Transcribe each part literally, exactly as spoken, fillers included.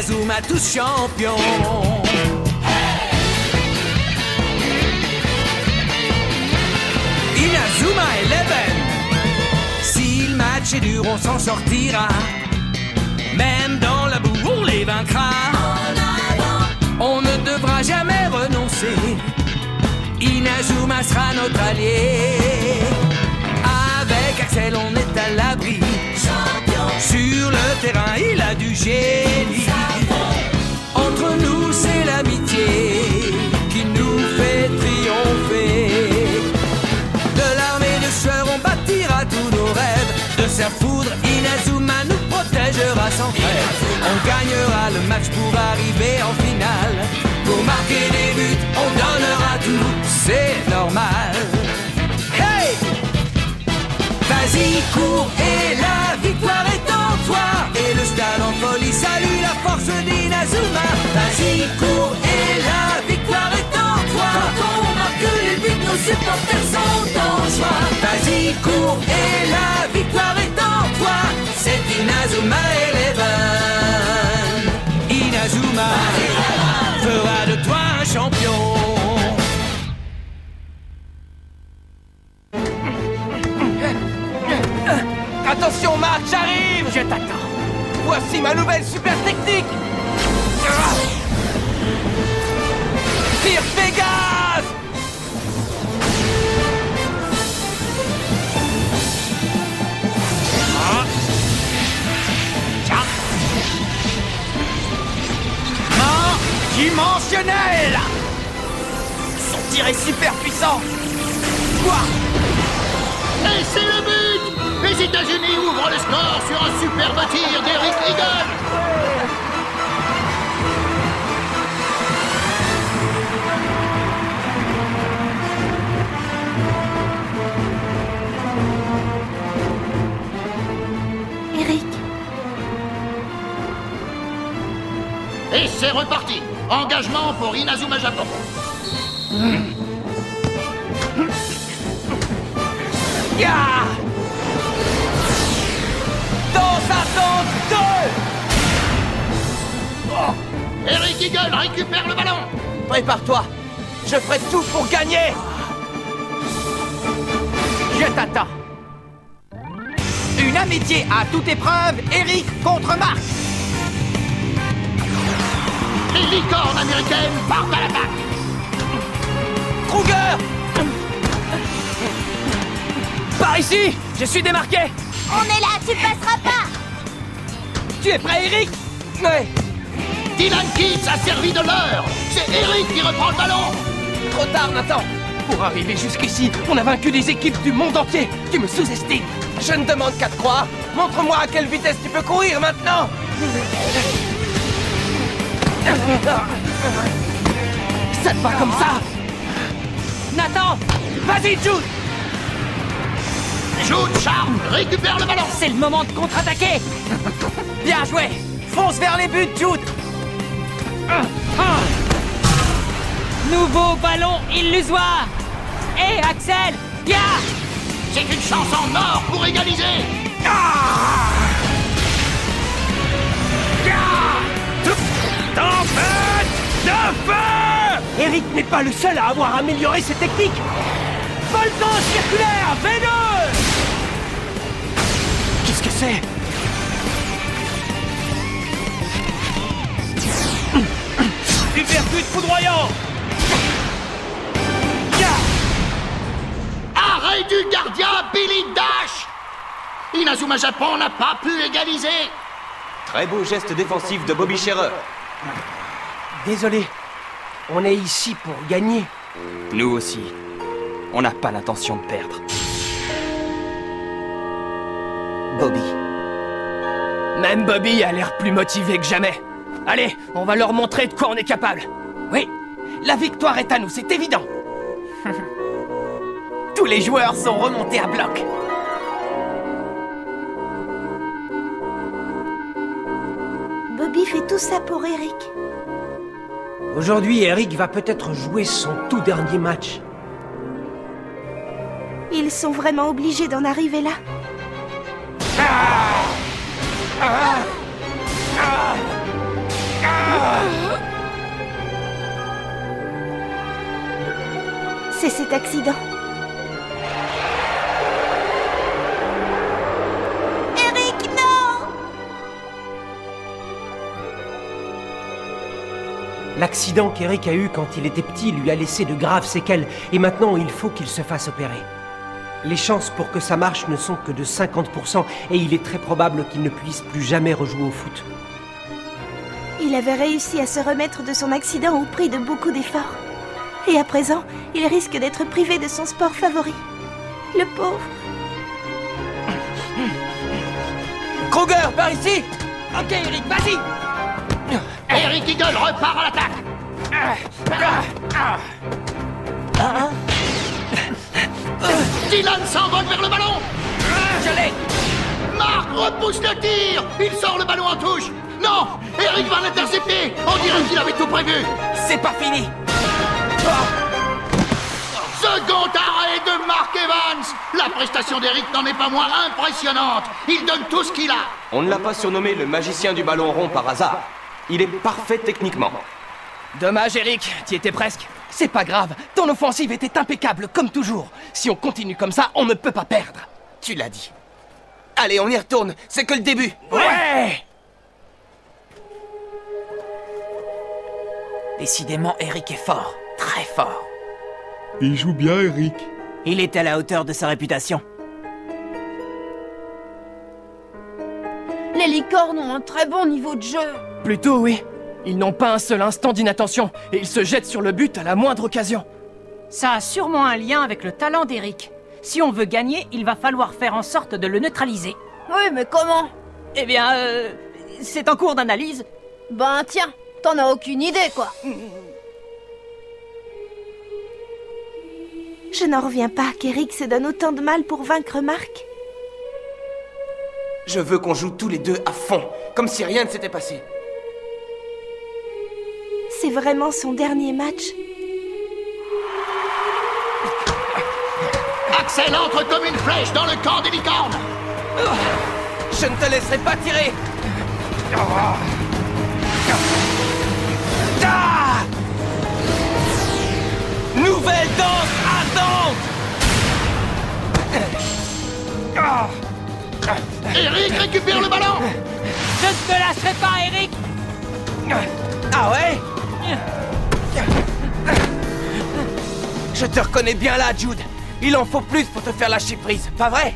Inazuma tous champions. Inazuma Eleven. Si le match est dur, on s'en sortira. Même dans la boue, on les vaincra. On ne devra jamais renoncer. Inazuma sera notre allié. Avec Axel, on est à l'abri. Sur le terrain, il a du génie. Entre nous, c'est l'amitié qui nous fait triompher. De l'armée de sueur, on bâtira tous nos rêves. De sa foudre, Inazuma nous protégera sans trêve. On gagnera le match pour arriver en finale. Pour marquer des buts, on donnera tout, c'est normal. Hey! Vas-y, cours et la victoire est en toi. Et le stade en folie salue la force d'Inazuma. Vas-y, cours et la victoire est en toi. Quand on marque les buts, nos supporters sont en joie. Vas-y, cours et la victoire est en toi. C'est Inazuma Eleven. Inazuma fera de toi un champion. Attention Marc, j'arrive. Je t'attends. Voici ma nouvelle super technique. Tire Pégase. Ah. Main dimensionnelle. Son tir est super puissant. Quoi? Et c'est le but. Les États-Unis ouvrent le score sur un superbe tir d'Eric Eagle. Eric. Et c'est reparti. Engagement pour Inazuma Japon. Yeah! Dans sa tente deux. Oh. Eric Eagle récupère le ballon. Prépare-toi. Je ferai tout pour gagner. Je t'attends. Une amitié à toute épreuve, Eric contre Marc. Les licornes américaines partent à l'attaque. Kruger. Par ici. Je suis démarqué. On est là, tu passeras pas. Tu es prêt, Eric? Ouais. Dylan Keats a servi de l'heure. C'est Eric qui reprend le ballon. Trop tard, Nathan. Pour arriver jusqu'ici, on a vaincu des équipes du monde entier. Tu me sous-estimes. Je ne demande qu'à te croire. Montre-moi à quelle vitesse tu peux courir maintenant. Ça te va comme ça? Nathan, vas-y, Jude. Jude Charles récupère le ballon. C'est le moment de contre-attaquer. Bien joué. Fonce vers les buts, Jude. Nouveau ballon illusoire. Hé, hey, Axel, ya. C'est une chance en or pour égaliser. Tempête de feu. Eric n'est pas le seul à avoir amélioré ses techniques. Volcan circulaire, V deux. Qu'est-ce que c'est? Uppercut foudroyant. Arrêt du gardien Billy Dash. Inazuma Japon n'a pas pu égaliser. Très beau geste défensif de Bobby Scherer. Désolé, on est ici pour gagner. Nous aussi. On n'a pas l'intention de perdre. Bobby. Même Bobby a l'air plus motivé que jamais. Allez, on va leur montrer de quoi on est capable. Oui, la victoire est à nous, c'est évident. Tous les joueurs sont remontés à bloc. Bobby fait tout ça pour Eric. Aujourd'hui, Eric va peut-être jouer son tout dernier match. Ils sont vraiment obligés d'en arriver là. C'est cet accident. Eric, non! L'accident qu'Eric a eu quand il était petit lui a laissé de graves séquelles, et maintenant il faut qu'il se fasse opérer. Les chances pour que ça marche ne sont que de cinquante pour cent, et il est très probable qu'il ne puisse plus jamais rejouer au foot. Il avait réussi à se remettre de son accident au prix de beaucoup d'efforts. Et à présent, il risque d'être privé de son sport favori. Le pauvre. Kruger, par ici! Ok, Eric, vas-y! Eric Eagle repart à l'attaque. Dylan s'envole vers le ballon. Je l'ai! Marc repousse le tir. Il sort le ballon en touche. Non, Eric va l'intercepter. On dirait qu'il avait tout prévu. C'est pas fini! Second arrêt de Mark Evans. La prestation d'Eric n'en est pas moins impressionnante. Il donne tout ce qu'il a. On ne l'a pas surnommé le magicien du ballon rond par hasard. Il est parfait techniquement. Dommage, Eric, t'y étais presque. C'est pas grave, ton offensive était impeccable, comme toujours. Si on continue comme ça, on ne peut pas perdre. Tu l'as dit. Allez, on y retourne, c'est que le début. Ouais! Décidément, Eric est fort, très fort. Il joue bien, Eric. Il est à la hauteur de sa réputation. Les licornes ont un très bon niveau de jeu. Plutôt, oui. Ils n'ont pas un seul instant d'inattention, et ils se jettent sur le but à la moindre occasion. Ça a sûrement un lien avec le talent d'Eric. Si on veut gagner, il va falloir faire en sorte de le neutraliser. Oui, mais comment? Eh bien, euh, c'est en cours d'analyse. Ben tiens, t'en as aucune idée, quoi. Je n'en reviens pas qu'Eric se donne autant de mal pour vaincre Marc. Je veux qu'on joue tous les deux à fond, comme si rien ne s'était passé. C'est vraiment son dernier match. Axel entre comme une flèche dans le camp des licornes. Je ne te laisserai pas tirer. Ah! Nouvelle danse ardente. Eric récupère le ballon. Je ne te lâcherai pas, Eric. Ah ouais? Je te reconnais bien là, Jude. Il en faut plus pour te faire lâcher prise, pas vrai?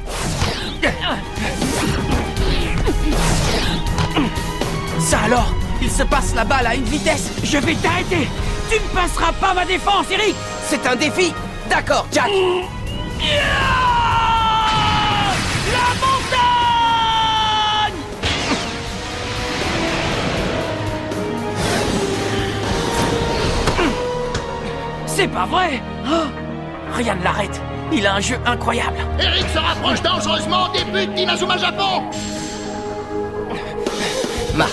Ça alors? Il se passe la balle à une vitesse. Je vais t'arrêter. Tu ne passeras pas ma défense, Eric. C'est un défi. D'accord, Jack. La montagne! C'est pas vrai! Oh, rien ne l'arrête. Il a un jeu incroyable. Eric se rapproche dangereusement des buts d'Inazuma Japon. Marc.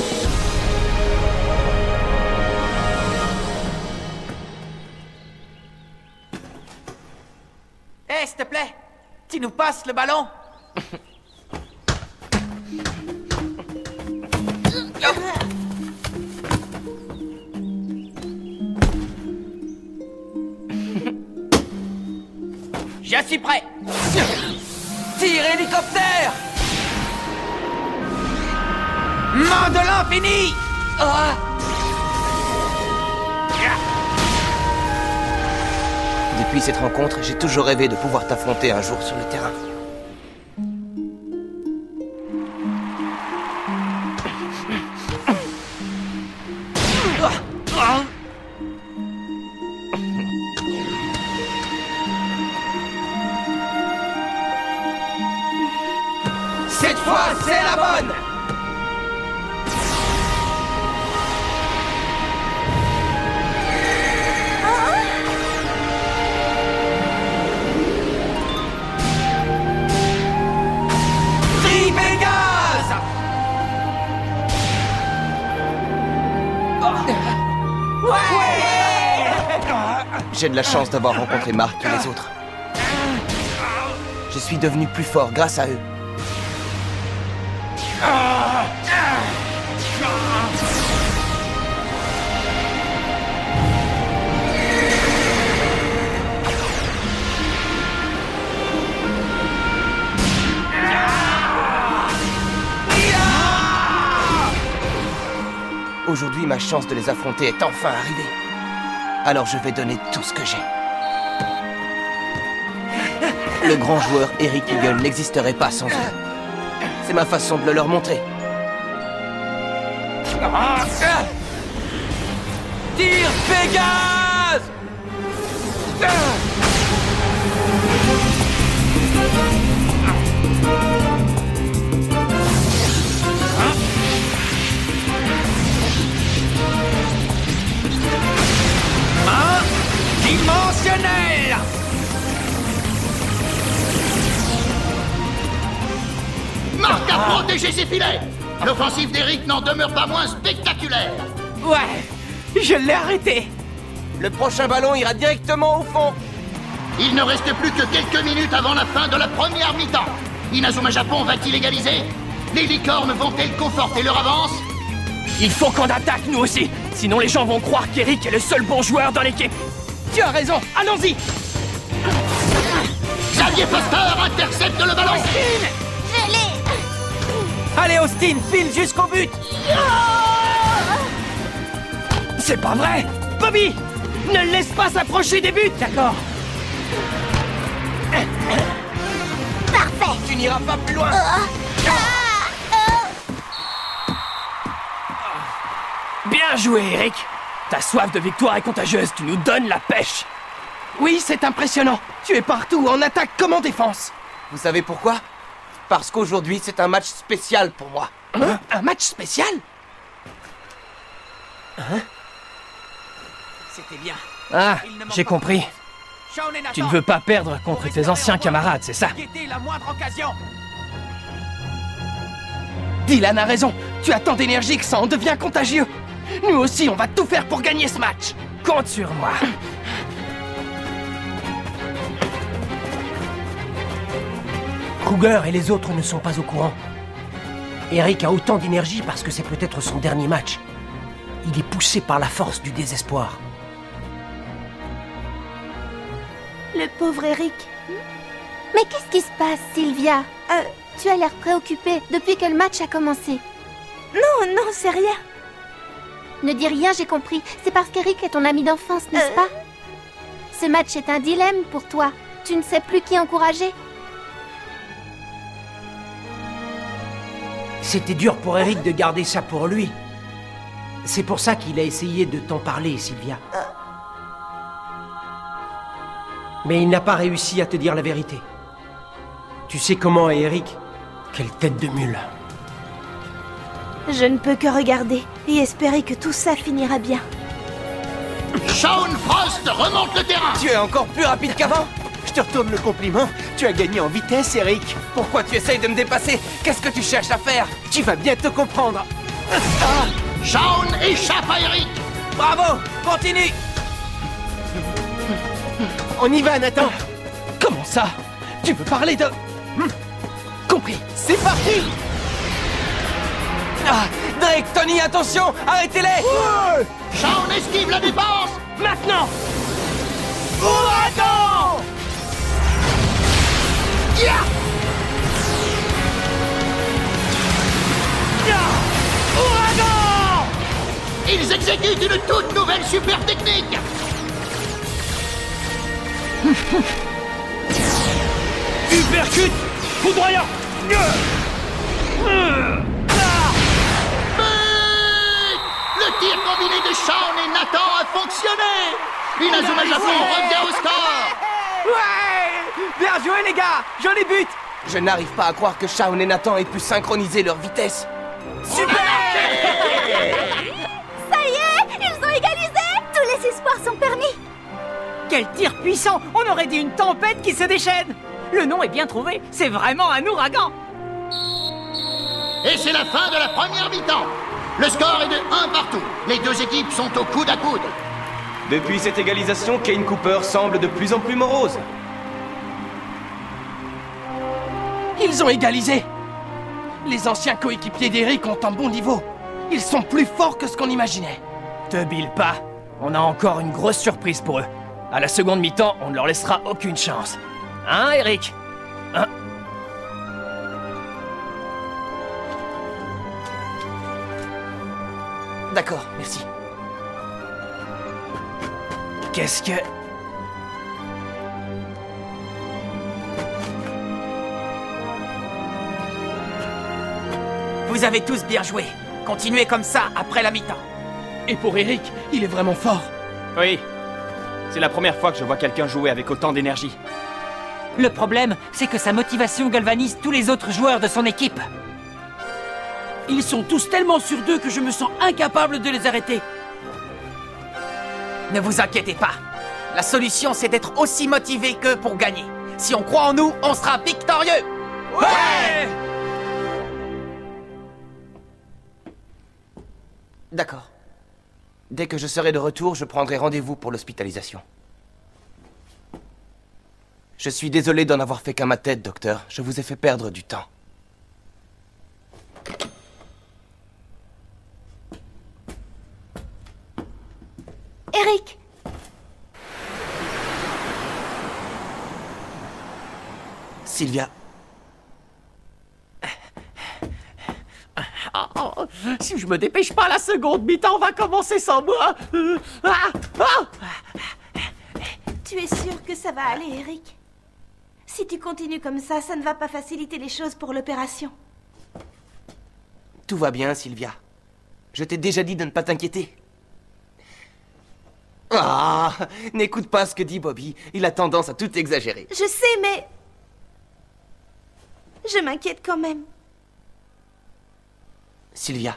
Hé, hey, s'il te plaît, tu nous passes le ballon? Je suis prêt. Tire hélicoptère. Main de l'infini. Ah. Depuis cette rencontre, j'ai toujours rêvé de pouvoir t'affronter un jour sur le terrain. Cette fois, c'est la bonne! Tripégase! Ouais! J'ai de la chance d'avoir rencontré Marc et les autres. Je suis devenu plus fort grâce à eux. Aujourd'hui, ma chance de les affronter est enfin arrivée. Alors je vais donner tout ce que j'ai. Le grand joueur Eric Eagle n'existerait pas sans eux. C'est ma façon de le leur montrer. Ah, ah. Tire Pégase! Ah. Dimensionnel! Marc a protégé ses filets! L'offensive d'Eric n'en demeure pas moins spectaculaire! Ouais, je l'ai arrêté! Le prochain ballon ira directement au fond! Il ne reste plus que quelques minutes avant la fin de la première mi-temps! Inazuma Japon va-t-il égaliser? Les licornes vont-elles conforter leur avance? Il faut qu'on attaque nous aussi! Sinon les gens vont croire qu'Eric est le seul bon joueur dans l'équipe! Tu as raison, allons-y! Xavier Foster intercepte le ballon! Je l'ai. Allez Austin, file jusqu'au but! C'est pas vrai! Bobby! Ne le laisse pas s'approcher des buts! D'accord. Parfait. Tu n'iras pas plus loin! Bien joué, Eric! Ta soif de victoire est contagieuse, tu nous donnes la pêche! Oui, c'est impressionnant! Tu es partout, en attaque comme en défense! Vous savez pourquoi? Parce qu'aujourd'hui, c'est un match spécial pour moi. Hein? Un match spécial? Hein? C'était bien. Ah, j'ai compris. Tu ne veux pas perdre contre tes anciens camarades, c'est ça? La moindre occasion. Dylan a raison, tu as tant d'énergie que ça en devient contagieux. Nous aussi, on va tout faire pour gagner ce match. Compte sur moi. Kruger et les autres ne sont pas au courant. Eric a autant d'énergie parce que c'est peut-être son dernier match. Il est poussé par la force du désespoir. Le pauvre Eric. Mais qu'est-ce qui se passe, Sylvia? Euh, Tu as l'air préoccupée depuis que le match a commencé. non, non, c'est rien. Ne dis rien, j'ai compris. C'est parce qu'Eric est ton ami d'enfance, n'est-ce Euh. pas? Ce match est un dilemme pour toi. Tu ne sais plus qui encourager. C'était dur pour Eric de garder ça pour lui. C'est pour ça qu'il a essayé de t'en parler, Sylvia. Mais il n'a pas réussi à te dire la vérité. Tu sais comment est Eric? Quelle tête de mule. Je ne peux que regarder et espérer que tout ça finira bien. Shaun Frost remonte le terrain! Tu es encore plus rapide qu'avant? Je te retourne le compliment. Tu as gagné en vitesse, Eric. Pourquoi tu essayes de me dépasser? Qu'est-ce que tu cherches à faire? Tu vas bientôt comprendre. Shaun échappe à Eric! Bravo! Continue! On y va, Nathan. Comment ça? Tu veux parler de... Compris. C'est parti. Ah, Drake, Tony, attention! Arrêtez-les! Ouais. Shaun esquive la défense! Maintenant! Ouragan! Yeah! Ah, Ouragan! Ils exécutent une toute nouvelle super technique! Uppercut! Foudroyant! But! Le tir combiné de Shaun et Nathan a fonctionné! Inazuma Japon revient au score! Ouais! Bien joué, les gars! Joli but! Je n'arrive pas à croire que Shaun et Nathan aient pu synchroniser leur vitesse. Super! Ça y est, ils ont égalisé. Tous les espoirs sont permis. Quel tir puissant! On aurait dit une tempête qui se déchaîne! Le nom est bien trouvé, c'est vraiment un ouragan! Et c'est la fin de la première mi-temps. Le score est de un partout. Les deux équipes sont au coude à coude. Depuis cette égalisation, Kane Cooper semble de plus en plus morose. Ils ont égalisé! Les anciens coéquipiers d'Eric ont un bon niveau. Ils sont plus forts que ce qu'on imaginait. Te bile pas. On a encore une grosse surprise pour eux. À la seconde mi-temps, on ne leur laissera aucune chance. Hein, Eric? Hein? D'accord, merci. Qu'est-ce que... Vous avez tous bien joué. Continuez comme ça après la mi-temps. Et pour Eric, il est vraiment fort. Oui. C'est la première fois que je vois quelqu'un jouer avec autant d'énergie. Le problème, c'est que sa motivation galvanise tous les autres joueurs de son équipe. Ils sont tous tellement sur d'eux que je me sens incapable de les arrêter. Ne vous inquiétez pas. La solution, c'est d'être aussi motivé qu'eux pour gagner. Si on croit en nous, on sera victorieux. Ouais! D'accord. Dès que je serai de retour, je prendrai rendez-vous pour l'hospitalisation. Je suis désolé d'en avoir fait qu'à ma tête, docteur. Je vous ai fait perdre du temps. Eric! Sylvia. Oh, oh, si je me dépêche pas, la seconde mi-temps va commencer sans moi. Euh, ah, ah. Tu es sûr que ça va aller, Eric? Si tu continues comme ça, ça ne va pas faciliter les choses pour l'opération. Tout va bien, Sylvia. Je t'ai déjà dit de ne pas t'inquiéter. Ah, n'écoute pas ce que dit Bobby. Il a tendance à tout exagérer. Je sais, mais... je m'inquiète quand même. Sylvia.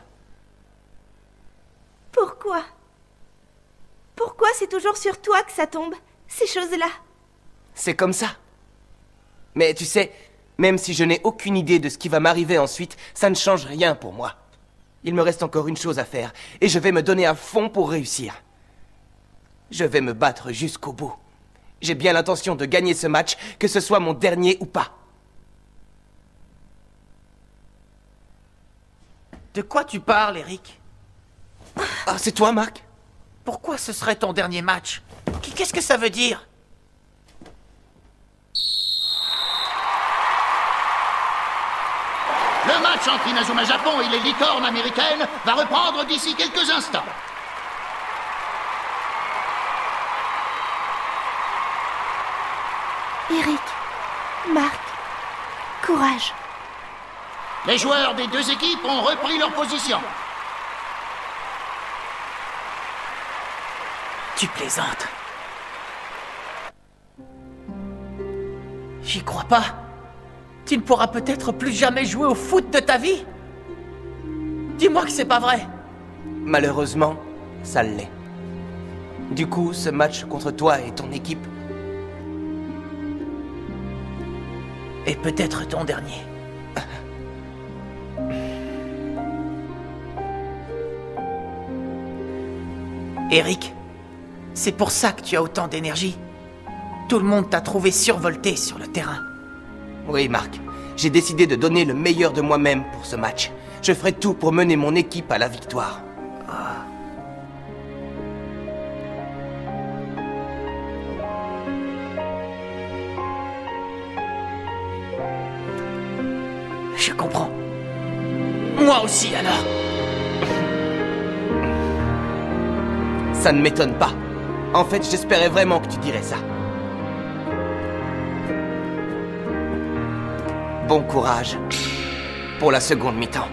Pourquoi? Pourquoi c'est toujours sur toi que ça tombe, ces choses-là? C'est comme ça. Mais tu sais, même si je n'ai aucune idée de ce qui va m'arriver ensuite, ça ne change rien pour moi. Il me reste encore une chose à faire, et je vais me donner à fond pour réussir. Je vais me battre jusqu'au bout. J'ai bien l'intention de gagner ce match, que ce soit mon dernier ou pas. De quoi tu parles, Eric? Ah, c'est toi, Marc? Pourquoi ce serait ton dernier match? Qu'est-ce que ça veut dire? Le match entre Inazuma Japon et les licornes américaines va reprendre d'ici quelques instants. Eric, Marc, courage. Les joueurs des deux équipes ont repris leur position. Tu plaisantes. J'y crois pas. Tu ne pourras peut-être plus jamais jouer au foot de ta vie? Dis-moi que c'est pas vrai. Malheureusement, ça l'est. Du coup, ce match contre toi et ton équipe... Et peut-être ton dernier. Eric, c'est pour ça que tu as autant d'énergie. Tout le monde t'a trouvé survolté sur le terrain. Oui, Marc. J'ai décidé de donner le meilleur de moi-même pour ce match. Je ferai tout pour mener mon équipe à la victoire. Ah. Je comprends. Moi aussi, alors. Ça ne m'étonne pas. En fait, j'espérais vraiment que tu dirais ça. Bon courage pour la seconde mi-temps.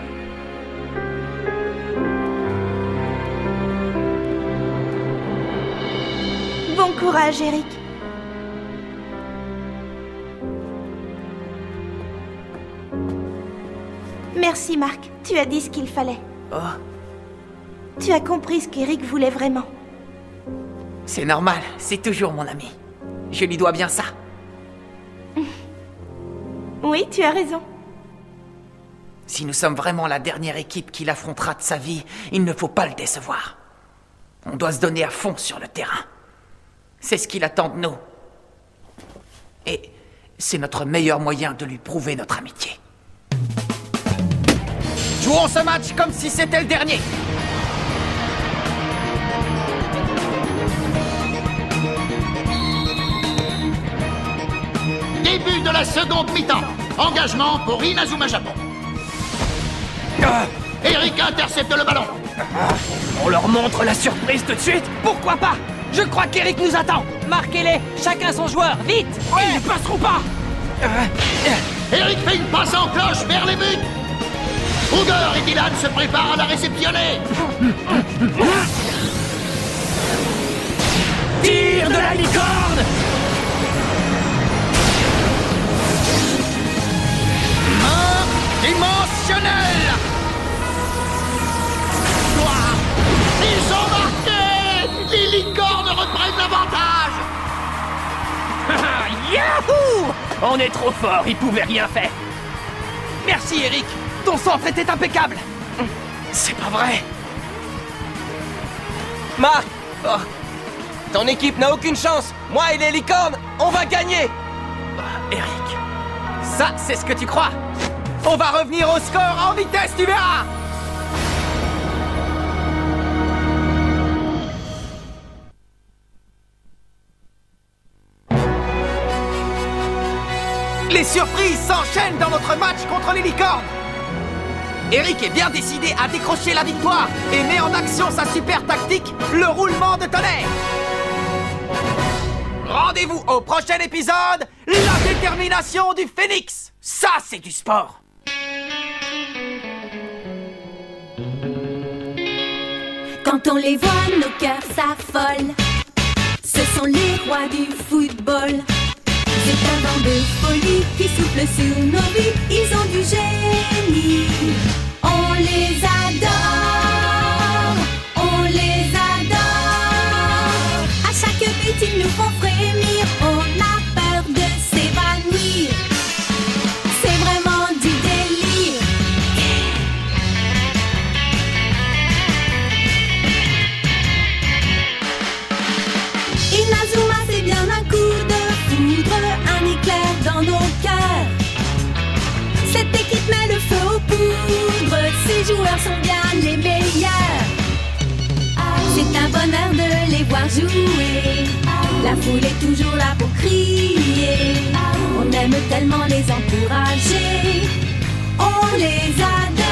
Bon courage, Eric. Merci, Marc. Tu as dit ce qu'il fallait. Oh. Tu as compris ce qu'Eric voulait vraiment. C'est normal, c'est toujours mon ami. Je lui dois bien ça. Oui, tu as raison. Si nous sommes vraiment la dernière équipe qu'il affrontera de sa vie, il ne faut pas le décevoir. On doit se donner à fond sur le terrain. C'est ce qu'il attend de nous. Et c'est notre meilleur moyen de lui prouver notre amitié. Jouons ce match comme si c'était le dernier. Début de la seconde mi-temps. Engagement pour Inazuma Japon. Ah, Eric intercepte le ballon. On leur montre la surprise tout de suite? Pourquoi pas? Je crois qu'Eric nous attend. Marquez-les, chacun son joueur, vite. Ouais. Ils ne passeront pas. Eric fait une passe en cloche vers les buts. Ruger et Dylan se préparent à la réceptionner. Tire de la licorne. Main dimensionnelle. Ils ont marqué. Les licornes reprennent l'avantage. Yahoo! On est trop fort, ils pouvaient rien faire. Merci Eric, ton centre était impeccable. C'est pas vrai. Marc, oh. Ton équipe n'a aucune chance. Moi et les licornes, on va gagner. Eric, ça c'est ce que tu crois. On va revenir au score en vitesse, tu verras. Les surprises s'enchaînent dans notre match contre les licornes. Eric est bien décidé à décrocher la victoire et met en action sa super tactique, le roulement de tonnerre. Rendez-vous au prochain épisode, la détermination du phénix. Ça, c'est du sport. Quand on les voit, nos cœurs s'affolent. Ce sont les rois du football. C'est un vent de folie qui souffle sur nos vies. Ils ont du génie. On les adore. On les adore. À chaque but, ils nous font frémir. On a peur de s'évanouir. C'est vraiment du délire. Inazuma, c'est bien un coup de un éclair dans nos cœurs. Cette équipe met le feu aux poudres. Ces joueurs sont bien les meilleurs. C'est un bonheur de les voir jouer. La foule est toujours là pour crier. On aime tellement les encourager. On les adore.